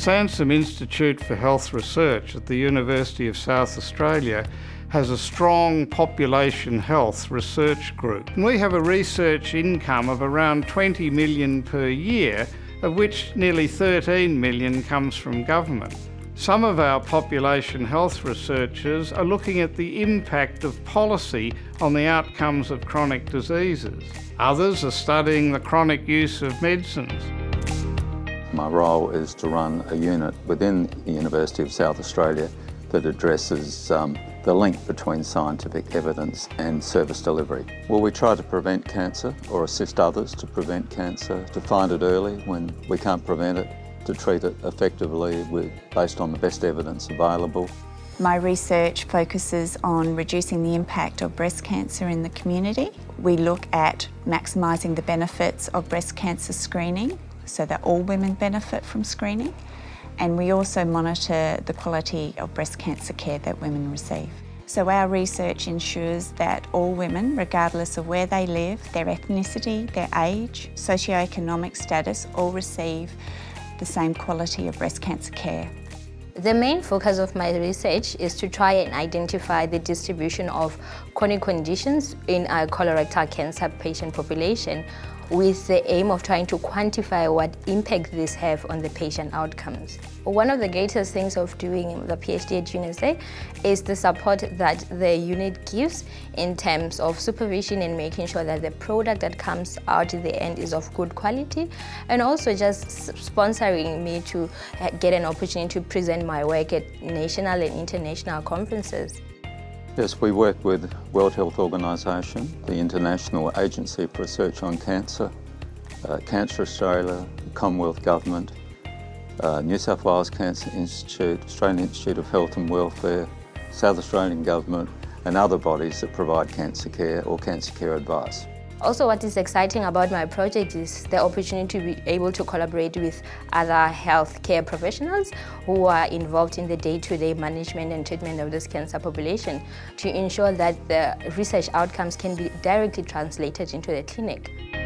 Sansom Institute for Health Research at the University of South Australia has a strong population health research group. And we have a research income of around 20 million per year, of which nearly 13 million comes from government. Some of our population health researchers are looking at the impact of policy on the outcomes of chronic diseases. Others are studying the chronic use of medicines. My role is to run a unit within the University of South Australia that addresses the link between scientific evidence and service delivery. Well, we try to prevent cancer or assist others to prevent cancer, to find it early when we can't prevent it, to treat it effectively based on the best evidence available. My research focuses on reducing the impact of breast cancer in the community. We look at maximising the benefits of breast cancer screening so that all women benefit from screening. And we also monitor the quality of breast cancer care that women receive. So our research ensures that all women, regardless of where they live, their ethnicity, their age, socioeconomic status, all receive the same quality of breast cancer care. The main focus of my research is to try and identify the distribution of chronic conditions in our colorectal cancer patient population, with the aim of trying to quantify what impact this have on the patient outcomes. One of the greatest things of doing the PhD at UniSA is the support that the unit gives in terms of supervision and making sure that the product that comes out at the end is of good quality, and also just sponsoring me to get an opportunity to present my work at national and international conferences. Yes, we work with World Health Organisation, the International Agency for Research on Cancer, Cancer Australia, the Commonwealth Government, New South Wales Cancer Institute, Australian Institute of Health and Welfare, South Australian Government, and other bodies that provide cancer care or cancer care advice. Also, what is exciting about my project is the opportunity to be able to collaborate with other healthcare professionals who are involved in the day-to-day management and treatment of this cancer population to ensure that the research outcomes can be directly translated into the clinic.